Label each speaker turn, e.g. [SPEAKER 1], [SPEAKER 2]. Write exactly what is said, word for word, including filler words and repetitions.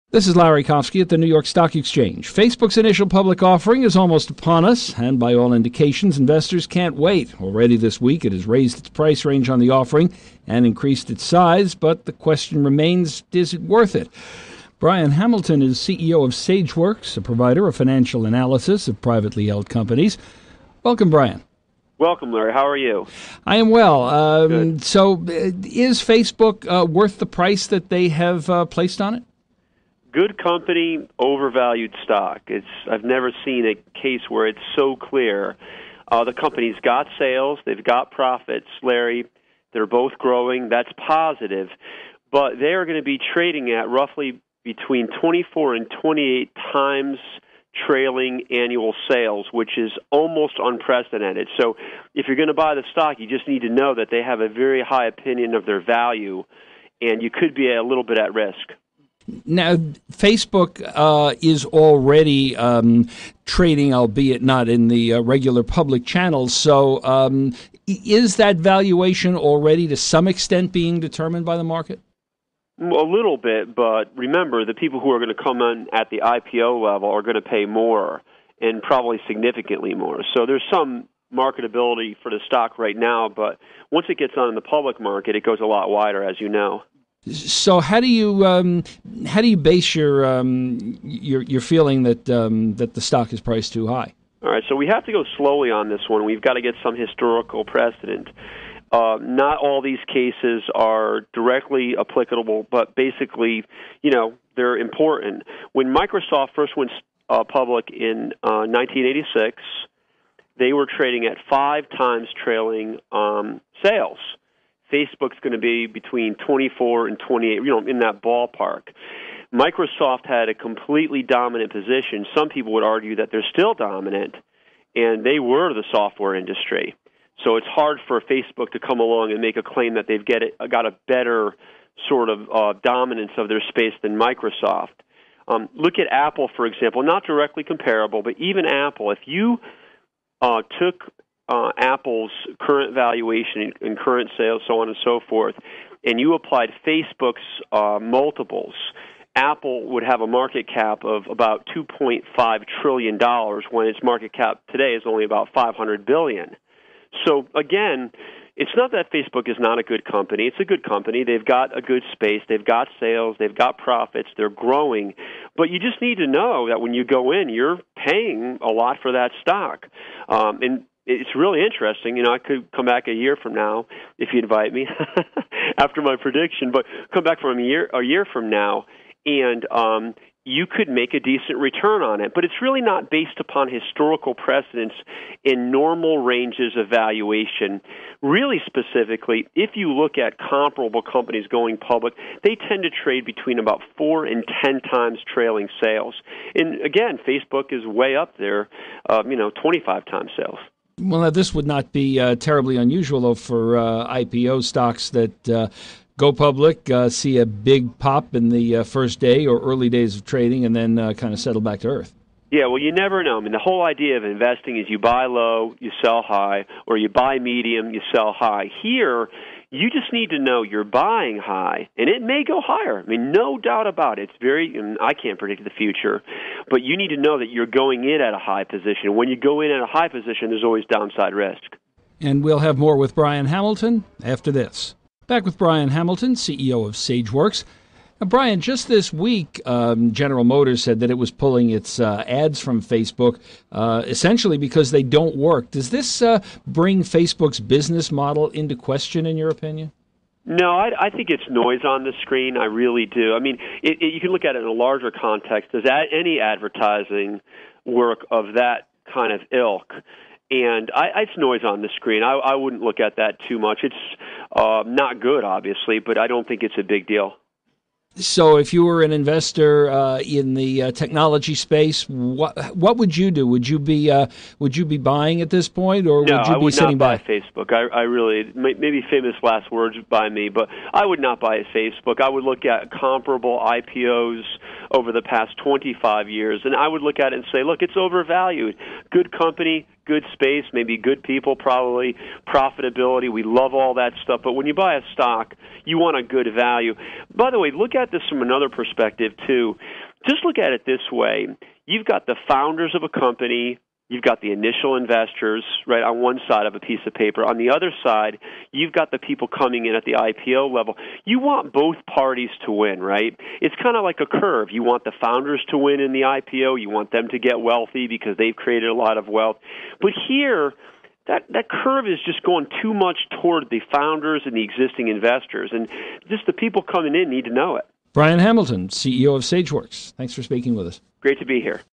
[SPEAKER 1] This is Larry Kofsky at the New York Stock Exchange. Facebook's initial public offering is almost upon us, and by all indications, investors can't wait. Already this week, it has raised its price range on the offering and increased its size, but the question remains, is it worth it? Brian Hamilton is C E O of SageWorks, a provider of financial analysis of privately held companies. Welcome, Brian.
[SPEAKER 2] Welcome, Larry. How are you?
[SPEAKER 1] I am well. Um,
[SPEAKER 2] Good.
[SPEAKER 1] So uh, is Facebook uh, worth the price that they have uh, placed on it?
[SPEAKER 2] Good company, overvalued stock. It's I've never seen a case where it's so clear. Uh, the company's got sales, they've got profits, Larry. They're both growing. That's positive. But they are going to be trading at roughly between twenty-four and twenty-eight times trailing annual sales, which is almost unprecedented. So if you're going to buy the stock, you just need to know that they have a very high opinion of their value, and you could be a little bit at risk.
[SPEAKER 1] Now, Facebook uh, is already um, trading, albeit not in the uh, regular public channels. So um, is that valuation already to some extent being determined by the market?
[SPEAKER 2] A little bit, but remember, the people who are going to come in at the I P O level are going to pay more, and probably significantly more. So there's some marketability for the stock right now, but once it gets on in the public market, it goes a lot wider, as you know.
[SPEAKER 1] So how do you um, how do you base your um, your your feeling that um, that the stock is priced too high?
[SPEAKER 2] All right, so we have to go slowly on this one. We've got to get some historical precedent. Uh, not all these cases are directly applicable, but basically, you know, they're important. When Microsoft first went uh, public in uh, nineteen eighty-six, they were trading at five times trailing um, sales. Facebook's going to be between twenty-four and twenty-eight, you know, in that ballpark. Microsoft had a completely dominant position. Some people would argue that they're still dominant, and they were the software industry. So it's hard for Facebook to come along and make a claim that they've get it, got a better sort of uh, dominance of their space than Microsoft. Um, look at Apple, for example, not directly comparable, but even Apple. If you uh, took uh, Apple's current valuation and current sales, so on and so forth, and you applied Facebook's uh, multiples, Apple would have a market cap of about two point five trillion dollars when its market cap today is only about five hundred billion dollars. So, again, it's not that Facebook is not a good company. It's a good company. They've got a good space. They've got sales. They've got profits. They're growing. But you just need to know that when you go in, you're paying a lot for that stock. Um, and it's really interesting. You know, I could come back a year from now if you invite me after my prediction, but come back from a year, a year from now, and um, you could make a decent return on it. But it's really not based upon historical precedents in normal ranges of valuation. Really specifically, if you look at comparable companies going public, they tend to trade between about four and ten times trailing sales. And again, Facebook is way up there, um, you know, twenty-five times sales.
[SPEAKER 1] Well, now, this would not be uh, terribly unusual, though, for uh, I P O stocks that uh, go public, uh, see a big pop in the uh, first day or early days of trading, and then uh, kind of settle back to earth.
[SPEAKER 2] Yeah, well, you never know. I mean, the whole idea of investing is you buy low, you sell high, or you buy medium, you sell high. Here, you just need to know you're buying high, and it may go higher. I mean, no doubt about it. It's very, and I can't predict the future, but you need to know that you're going in at a high position. When you go in at a high position, there's always downside risk.
[SPEAKER 1] And we'll have more with Brian Hamilton after this. Back with Brian Hamilton, C E O of SageWorks. Now, Brian, just this week, um, General Motors said that it was pulling its uh, ads from Facebook uh, essentially because they don't work. Does this uh, bring Facebook's business model into question, in your opinion?
[SPEAKER 2] No, I, I think it's noise on the screen. I really do. I mean, it, it, you can look at it in a larger context. Does that, any advertising work of that kind of ilk? And I, it's noise on the screen. I, I wouldn't look at that too much. It's uh, not good, obviously, but I don't think it's a big deal.
[SPEAKER 1] So if you were an investor uh, in the uh, technology space, what what would you do? Would you be uh, would you be buying at this point, or
[SPEAKER 2] no,
[SPEAKER 1] would you
[SPEAKER 2] I
[SPEAKER 1] be
[SPEAKER 2] would
[SPEAKER 1] sitting
[SPEAKER 2] not
[SPEAKER 1] back?
[SPEAKER 2] buy Facebook. I, I really, maybe famous last words by me, but I would not buy Facebook. I would look at comparable I P Os over the past twenty-five years, and I would look at it and say, look, it's overvalued. Good company, good space, maybe good people, probably profitability. We love all that stuff. But when you buy a stock, you want a good value. By the way, look at this from another perspective, too. just look at it this way. You've got the founders of a company. You've got the initial investors, right, on one side of a piece of paper. On the other side, you've got the people coming in at the I P O level. You want both parties to win, right? It's kind of like a curve. You want the founders to win in the I P O. You want them to get wealthy because they've created a lot of wealth. But here, that, that curve is just going too much toward the founders and the existing investors. And just the people coming in need to know it.
[SPEAKER 1] Brian Hamilton, C E O of SageWorks. Thanks for speaking with us.
[SPEAKER 2] Great to be here.